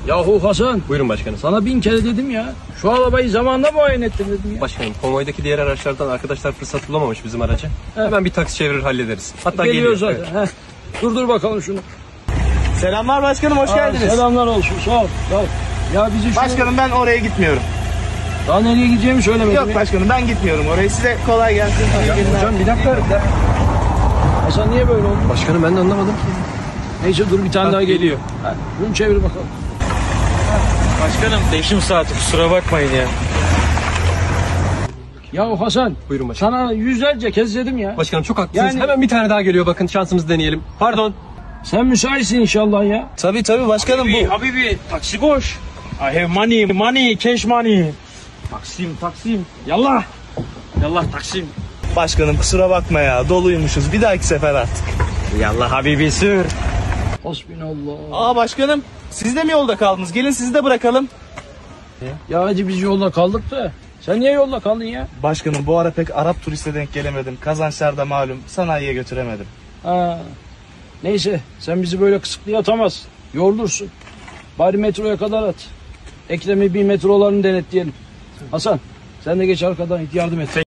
Yahu Hasan, Buyurun başkanım. sana 1000 kere dedim ya. Şu arabayı zamanında muayene ettir dedim ya. Başkanım konvoydaki diğer araçlardan arkadaşlar fırsat bulamamış bizim araca. Hemen bir taksi çevirir hallederiz. Hatta Geliyor geliyor. zaten. Heh. Dur bakalım şunu. Selamlar başkanım, hoş geldiniz. Selamlar olsun, sağ ol. Sağ ol. Ya bizi şu... Başkanım ben oraya gitmiyorum. Daha nereye gideceğimi söylemedim. Yok başkanım, ben gitmiyorum oraya. Size kolay gelsin. Hocam bir dakika. Hasan niye böyle oldu? Başkanım ben de anlamadım ki. Neyse dur bir tane daha geliyor. Ha, bunu çevir bakalım. Başkanım değişim saati, kusura bakmayın ya. Ya Hasan, Buyurun başkanım. sana yüzlerce kez dedim ya. Başkanım çok haklısınız. Yani- Hemen bir tane daha geliyor, bakın şansımızı deneyelim. Pardon. Sen müsaitsin inşallah ya. Tabii başkanım bu. Habibi, taksi boş. I have money, cash money. Taksim. Yallah. Yallah taksim. Başkanım kusura bakma ya, doluymuşuz. Bir dahaki sefer artık. Yallah Habibi sür. Hasbinallah. Aa başkanım, siz de mi yolda kaldınız? Gelin sizi de bırakalım. Ya hacı biz yolda kaldık da. Sen niye yolda kaldın ya? Başkanım bu ara pek Arap turiste denk gelemedim. Kazançlar da malum. Sanayiye götüremedim. Ha. Neyse sen bizi böyle kısıklı atamaz. Yorulursun. Bari metroya kadar at. Ekrem'i bir metrolarını denetleyelim. Hasan sen de geç arkadan yardım et.